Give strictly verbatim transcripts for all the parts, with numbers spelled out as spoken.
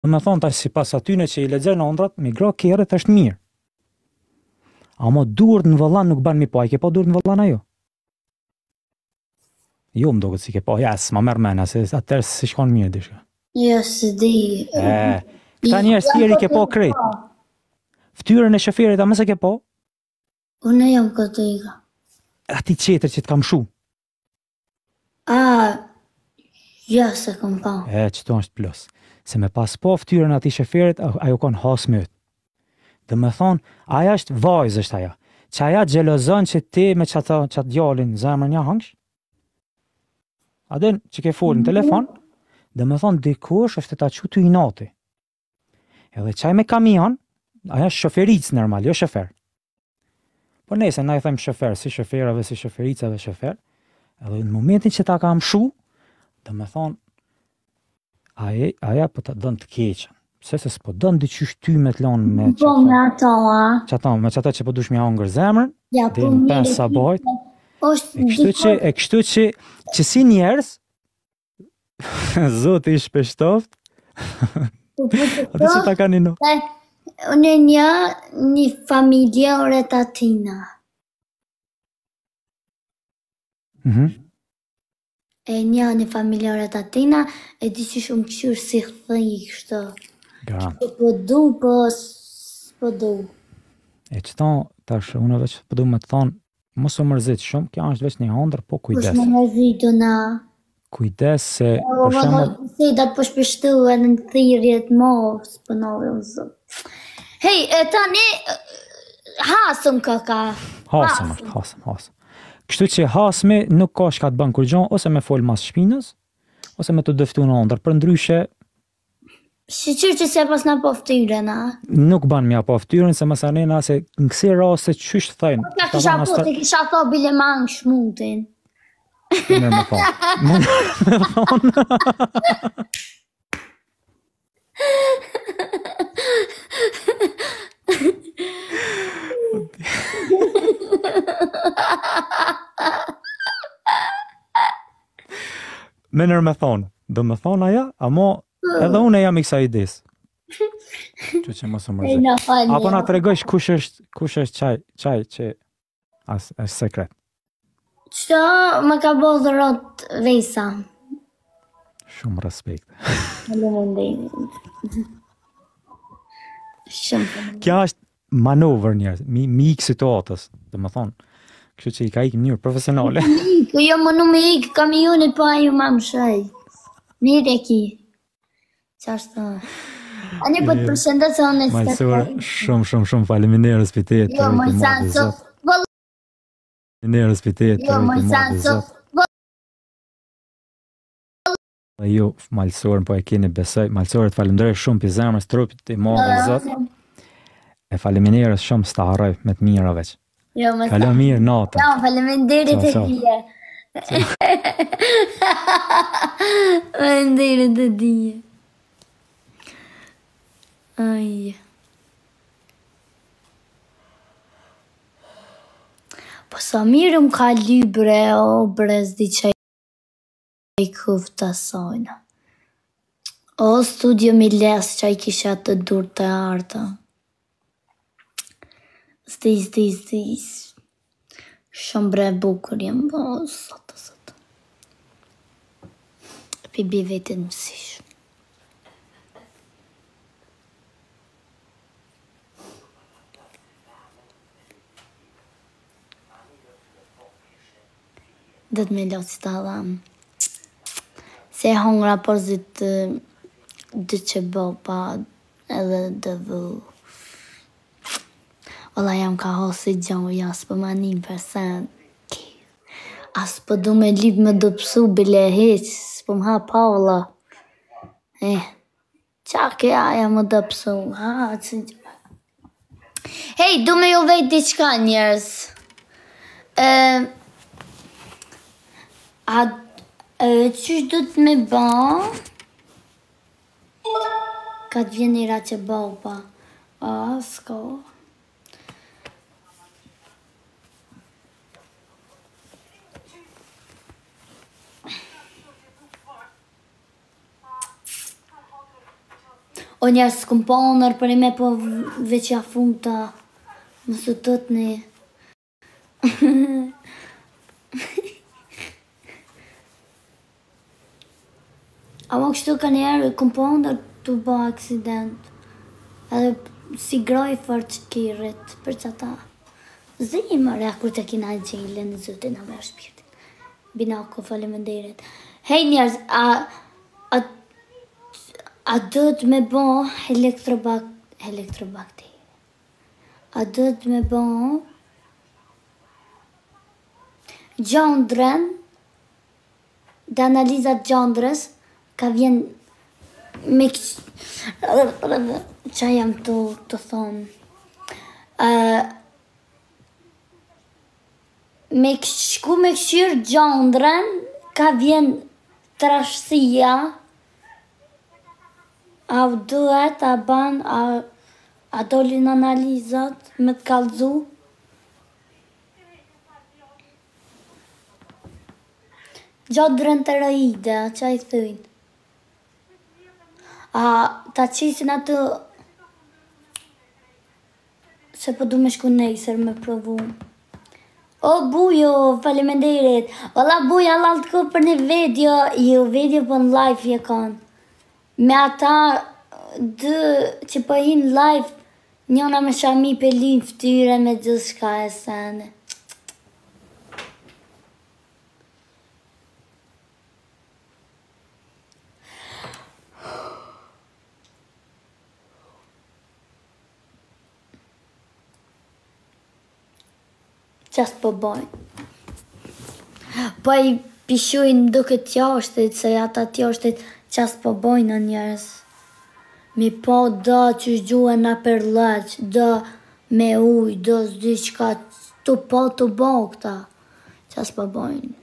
Dhe me thonë tash si pas atyne që i lexojnë ëndrat, me gra kerët është mirë. Amo durët në vëllan nuk ban mi pa, i ke pa durët në vëllan ajo? Jo, më doket si ke pa, jas, ma merr mena, se atërë si shkon mirë dishka. Jo, se di. E, këta njerës tjeri ke pa krejt. Ftyrën e shoferit, a mëse ke pa? Unë jam katolika. Ati qeter që të kam shu. A, ja se kom pa. E, qëto është plus. Se me pas pa ftyrën ati shoferit, ajo kon has mëtë. Dhe me thonë, aja është vajzë është aja. Që aja gjelozon që ti me qatë qat djallin zemrën ja hangsh. A den që ke folë në telefon, dhe me thonë, dikush është të ta qutu i nati. Edhe qaj me kamion, aja është shoferic normal, jo shofer. Po nese, na i thëmë shofer, si shoferave, si shofericave shofer. Edhe në momentin që ta kam shu, dhe me thonë, aja, aja për të dënë të keqen. Se se s'po dënë diqysh ty me të lanë me Po me ato, a? Qata, me qata që po dush me hangër zemrën, Ja, dhe po në mirë. pensë sabajt, Është e kështu që, e kështu që, që si njerës, zotë i shpeshtoft, atë që ta ka një no. Unë një një familje ore tatina. Mhm. E një një familje ore tatina, e di që shumë këshur si thëj kështu. Gran. Po du, po s'po du. E qëta, tash, unë veç po du me të thonë, mos u mërzit shumë, kjo është veç një hondër, po Kush kujdes. më mërzitu na. Kujdes se, Po për më shembull, si datë po shpeshtu edhe në thirjet mos, po nove u zë. Hej, e tani, hasëm kaka. hasëm është, hasëm, hasëm. Kështu që hasmi nuk ka shka të bën kur gjon, ose me fol mas shpinës, ose me të dëftu në hondër, për ndryshe, Shqyqyr që se pas na po ftyrën, a? nuk ban mja pa ftyrën, se mësanena se në kësi raste qysh thëjnë. Ka kisha po, të kisha tho bile mangë shmutin. Mërë me thonë. Mërë me thonë. Menër me thonë, dhe me thonë aja, amo edhe unë jam i kësa idis. Që që mos më E mërzit. në falja. Apo na të regojsh kush është, kush është qaj, qaj që as, është sekret. Qëto më ka bo dhërot vejsa. Shumë respekt. Faleminderit. Shumë. Kja është manovër njerës, mi, mi ikë situatës, dhe me thonë, kështu që i ka ikë në njërë profesionale. Ikë, jo më në me ikë kamionit po aju ma më shaj. Mirë e ki. Qashtë. A një po të përshëndet se onë e Malësore, shumë, shumë, shumë faleminderës për tetë. Jo, më sanë so. Faleminderës për tetë. Jo, më sanë so. Dhe ju, malësorën, po e keni besoj. Malësorët falemderoj shumë për zemrës trupit i madhe zot. E faleminderës shumë s'ta harroj me të mira veç. Jo, më Kalo mirë natën. Ja, faleminderit e Ciao, ciao. dije. Faleminderit e dije. Aj. Po sa mirë më ka libre, o brez di që i kufta sajna. O studio mi les që i kisha të dur të arta. Sti, sti, sti. Shumë bre bukur jem, o sot, sot. Pi bi vetin mësish. Dhe të me losi të adham. Se hongra por zitë dy që bo pa edhe dhe dhu. Ola jam ka hosi gjohë, jas për ma një përsen. As për du me lip me do pësu bile heq, s'po më ha pa ola. Eh, qa ke aja më do pësu, ha, që... Hej, du me jo vejt diqka njerës. Uh, a uh, qysh du të me ba? Ka të vjen i ra që ba pa. A, s'ka. O njerës s'kum pa onër për e me po veç ja funta. Më së tët një. Ama kështu ka njerë, kum pa onër të ba aksident. Edhe si groj fërë që t'kirit për që ta. Zëjë më re, kur të kina gjejle në zëtin a me shpirtin. Binako, faleminderit. Hej njerëz, a... a A dët me bo elektrobak... elektrobakti. A dët me bo... gjandrën, dhe analizat gjandrës, ka vjen me këq... Qa jam të, të thonë? Uh, me shku me këshirë gjandrën, ka vjen trashësia, a u duhet, a ban, a, a dolin analizat me të kalzu. Gjandrën të rëjide, a qa i thëjnë? A ta qisin atë... Se po du me shku nejser me provu. O bujo, faleminderit. Ola buja, lalt ko për një video, jo video për në live je kanë. Me ata dë që po hinë live, njona me shami pelin ftyre me gjithë shka e sene. Qas po bojnë. Po i pishujnë duke t'jashtit, se ata t'jashtit qas po bojnë në njerës. Mi po do që gjuhe në përleq, do me uj, do zdi qka të po të bo këta. Qas po bojnë.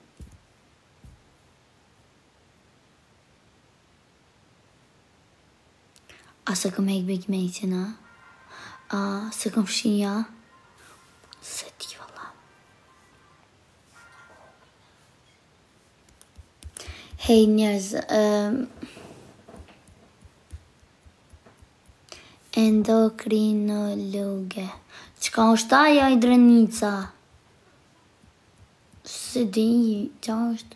A se këm hek big mejtin, a? A se këm shia? Se ti valla. Hej njerëz, um, endokrinologe. Qka është aja i drenica? Se di, qa është?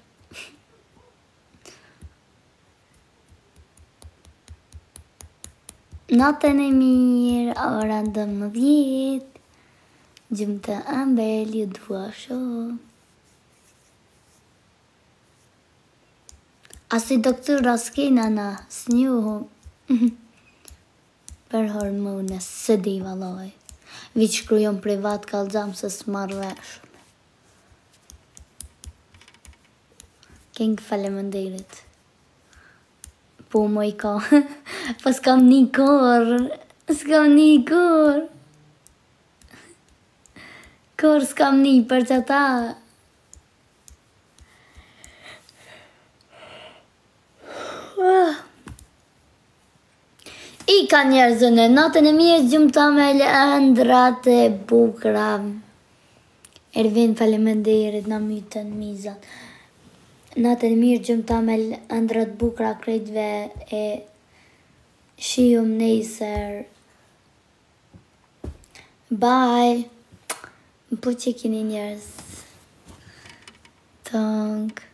Natën e mirë, ora dëmëdhjet. Gjumë të ambel, ju dua shumë. A si doktor Raskina na, s'njuhu. Për hormone, së di valoj. Vich shkrujon privat kalzam se s'marrë vesh. Këngë faleminderit. Po më i ka. Po s'kam një korë. S'kam një korë. Korë s'kam një për që ta. I ka njerëzën e natën e mirë gjumë ta me ëndrat e bukra. Ervin faleminderit në mytën mizat. Natën e mirë gjumë ta me ëndrat bukra krejtve e shium nejser. Bye. Më po që kini njerëz. Tëngë.